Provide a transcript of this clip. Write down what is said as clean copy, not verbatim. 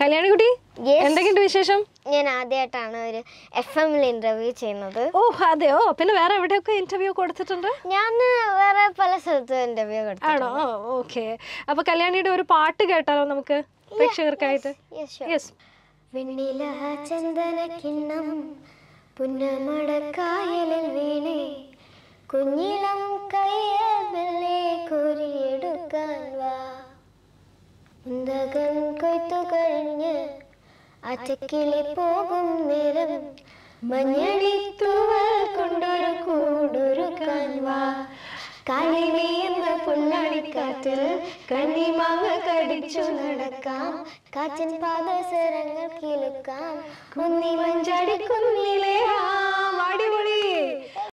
കല്യാണിക്കുട്ടി, എന്തൊക്കെയുണ്ട് വിശേഷം? ഞാൻ ആദ്യമായിട്ടാണ് ഒരു FM-ൽ ഇന്റർവ്യൂ ചെയ്യുന്നത്. ഓ അതെയോ? പിന്നെ വേറെ എവിടെയൊക്കെ ഇന്റർവ്യൂ കൊടുത്തിട്ടുണ്ട്? ഞാൻ വേറെ പല സ്ഥലത്തും ഇന്റർവ്യൂ കൊടുത്തിട്ടുണ്ട്. ആണോ? ഓക്കെ. അപ്പൊ കല്യാണിയുടെ ഒരു പാട്ട് കേട്ടാലോ നമുക്ക് പ്രേക്ഷകർക്കായിട്ട്? യെസ്. വെണ്ണില ചന്ദന കിണ്ണം പുന്നമടക്കായലിൽ വീണേ കുഞ്ഞിളം കയ്യല്ലേ കോരിയെടുക്കാൻ വാ മുന്തകൻ കൊയ്ത്തു കഴിഞ്ഞ് അച്ചക്കിളി പോകും നേരം മഞ്ഞളിത്തൂവൽ കൊണ്ടൊരു കൂടൊരുക്കാൻ വാ കാലിമേയുന്ന പൊന്നാടിക്കാറ്റിൽ കണ്ണിമാങ്ങ കടിച്ചു നടക്കാം കാച്ചിൻ പാദസരങ്ങൾ കിളുക്കാം കുന്നി മഞ്ചാടി കുന്നിലെ